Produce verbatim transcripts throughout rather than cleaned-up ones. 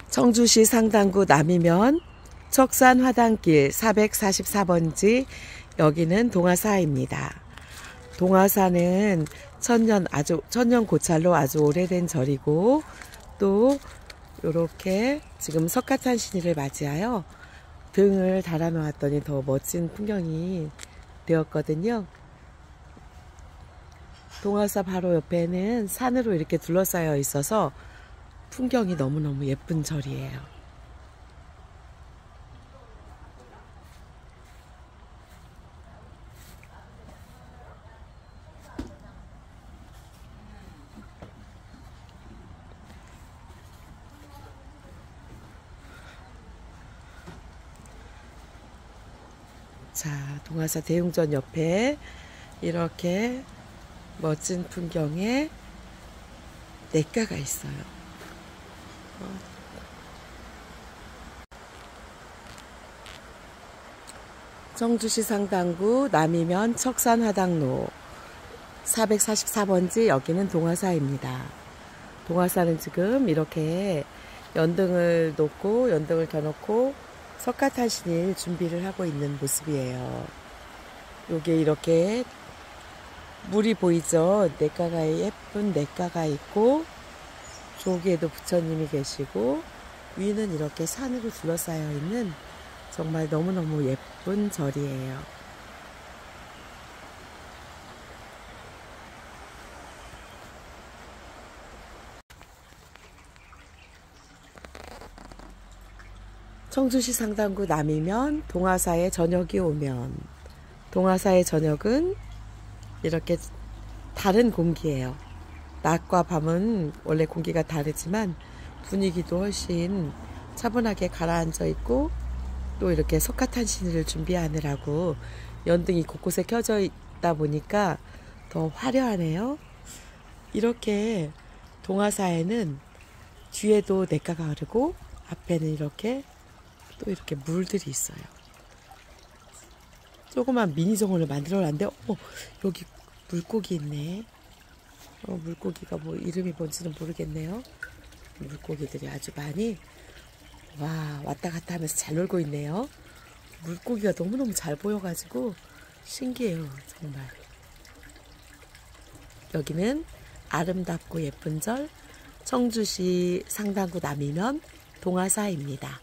청주시 상당구 남이면 척산 화단길 사백사십사 번지, 여기는 동화사입니다. 동화사는 천년 아주 천년 고찰로 아주 오래된 절이고, 또 요렇게 지금 석가탄신일을 맞이하여 등을 달아 놓았더니 더 멋진 풍경이 되었거든요. 동화사 바로 옆에는 산으로 이렇게 둘러싸여 있어서 풍경이 너무너무 예쁜 절이에요. 자, 동화사 대웅전 옆에 이렇게 멋진 풍경에 냇가가 있어요. 청주시 상당구 남이면 척산 화당로 사백사십사 번지, 여기는 동화사입니다. 동화사는 지금 이렇게 연등을 놓고 연등을 켜놓고 석가탄신일 준비를 하고 있는 모습이에요. 여기 이렇게 물이 보이죠? 냇가가, 예쁜 냇가가 있고, 저기에도 부처님이 계시고, 위는 이렇게 산으로 둘러싸여 있는 정말 너무너무 예쁜 절이에요. 청주시 상당구 남이면 동화사에 저녁이 오면, 동화사의 저녁은 이렇게 다른 공기예요. 낮과 밤은 원래 공기가 다르지만 분위기도 훨씬 차분하게 가라앉아 있고, 또 이렇게 석가탄신일을 준비하느라고 연등이 곳곳에 켜져 있다 보니까 더 화려하네요. 이렇게 동화사에는 뒤에도 냇가가 흐르고 앞에는 이렇게 또 이렇게 물들이 있어요. 조그만 미니 정원을 만들어 놨는데, 어, 여기 물고기 있네. 어, 물고기가 뭐 이름이 뭔지는 모르겠네요. 물고기들이 아주 많이 와 왔다 갔다 하면서 잘 놀고 있네요. 물고기가 너무너무 잘 보여가지고 신기해요, 정말. 여기는 아름답고 예쁜 절 청주시 상당구 남이면 동화사입니다.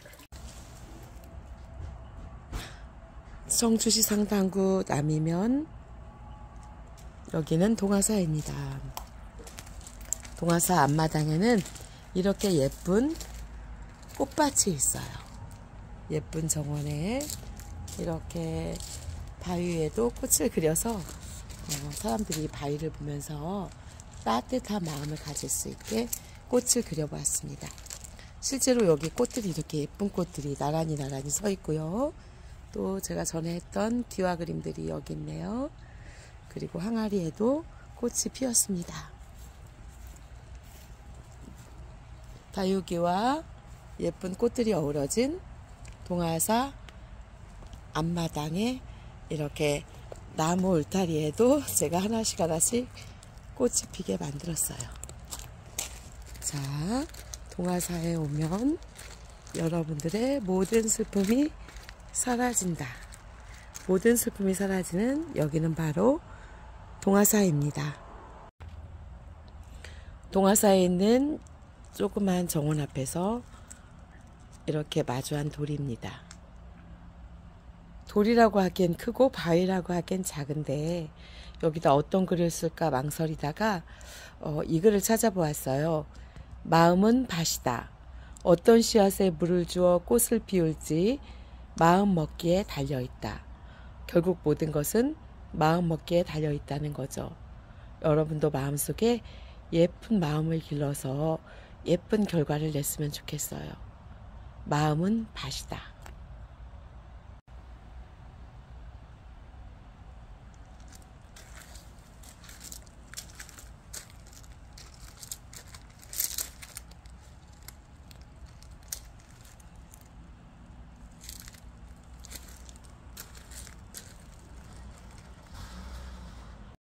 청주시 상당구 남이면, 여기는 동화사입니다. 동화사 앞마당에는 이렇게 예쁜 꽃밭이 있어요. 예쁜 정원에 이렇게 바위 위에도 꽃을 그려서 어, 사람들이 바위를 보면서 따뜻한 마음을 가질 수 있게 꽃을 그려보았습니다. 실제로 여기 꽃들이 이렇게 예쁜 꽃들이 나란히 나란히 서 있고요. 또 제가 전에 했던 디와 그림들이 여기 있네요. 그리고 항아리에도 꽃이 피었습니다. 다육이와 예쁜 꽃들이 어우러진 동화사 앞마당에 이렇게 나무 울타리에도 제가 하나씩 하나씩 꽃이 피게 만들었어요. 자, 동화사에 오면 여러분들의 모든 슬픔이 사라진다. 모든 슬픔이 사라지는 여기는 바로 동화사입니다. 동화사에 있는 조그만 정원 앞에서 이렇게 마주한 돌입니다. 돌이라고 하기엔 크고 바위라고 하기엔 작은데, 여기다 어떤 글을 쓸까 망설이다가 어, 이 글을 찾아보았어요. 마음은 밭이다. 어떤 씨앗에 물을 주어 꽃을 피울지 마음 먹기에 달려있다. 결국 모든 것은 마음 먹기에 달려있다는 거죠. 여러분도 마음속에 예쁜 마음을 길러서 예쁜 결과를 냈으면 좋겠어요. 마음은 밭이다.